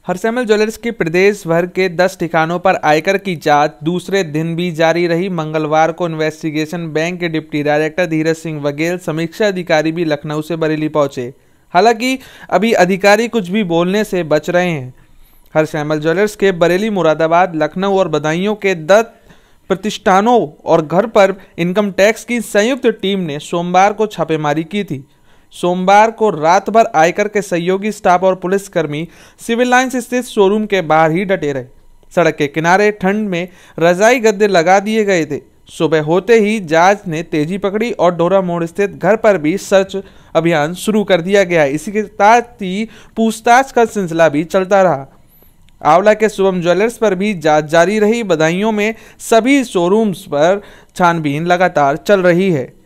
Harsimrat jewellers के प्रदेश भर के 10 ठिकानों पर आयकर की जांच दूसरे दिन भी जारी रही। मंगलवार को इन्वेस्टिगेशन बैंक के डिप्टी डायरेक्टर धीरज सिंह बघेल, समीक्षा अधिकारी भी लखनऊ से बरेली पहुंचे। हालांकि अभी अधिकारी कुछ भी बोलने से बच रहे हैं। हरसिमरत ज्वेलर्स के बरेली, मुरादाबाद, लखनऊ और बदायूं के 10 प्रतिष्ठानों और घर पर इनकम टैक्स की संयुक्त टीम ने सोमवार को छापेमारी की थी। सोमवार को रात भर आयकर के सहयोगी स्टाफ और पुलिसकर्मी सिविल लाइंस स्थित शोरूम के बाहर ही डटे रहे। सड़क के किनारे ठंड में रजाई गद्दे लगा दिए गए थे। सुबह होते ही जांच ने तेजी पकड़ी और डोरा मोड़ स्थित घर पर भी सर्च अभियान शुरू कर दिया गया। इसी के साथ ही पूछताछ का सिलसिला भी चलता रहा। आंवला के शुभम ज्वेलर्स पर भी जांच जारी रही। बदायूं में सभी शोरूम्स पर छानबीन लगातार चल रही है।